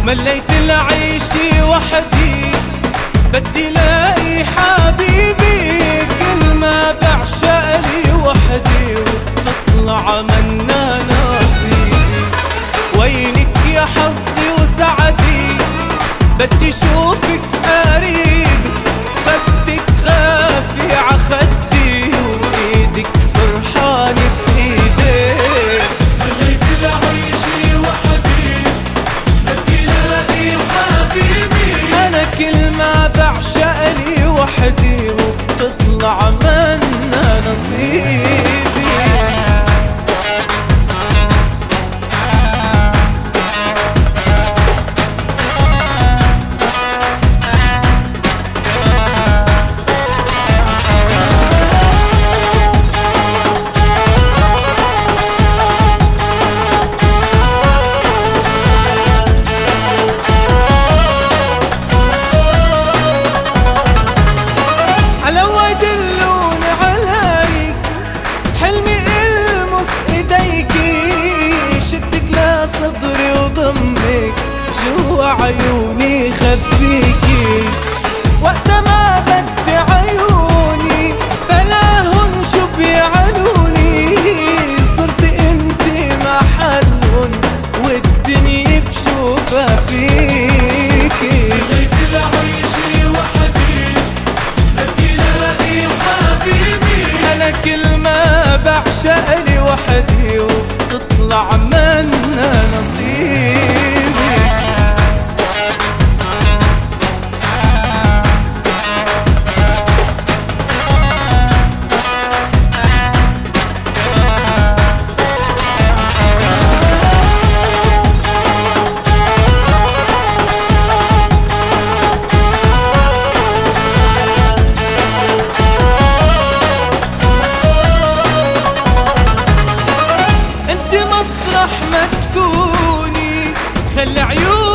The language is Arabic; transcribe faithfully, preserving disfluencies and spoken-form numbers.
مليت العيش وحدي، بدي لاقي حبيبي. كل ما بعشق لي وحدي وتطلع منا نصيبي. وينك يا حظي وسعدي، بدي شوفك قريب. خدك غافي عخدي وايدك فرحانة بايدي. مليت العيش وحدي، بدي لاقي حبيبي. انا كل ما بعشق لي وحدي وبتطلع منا نصيبي. صدري وضمك جوا عيوني خبيكي. وقت ما بدي عيوني بلاهن شو بيعنوني. صرت انتي محلهن والدنيا بشوفها فيكي. مليت العيش وحدي، بدي لاقي حبيبي. انا كل ما بعشق لي وحدي وبتطلع منا نصيبي. انت مطرح ما تكوني خلي عيوني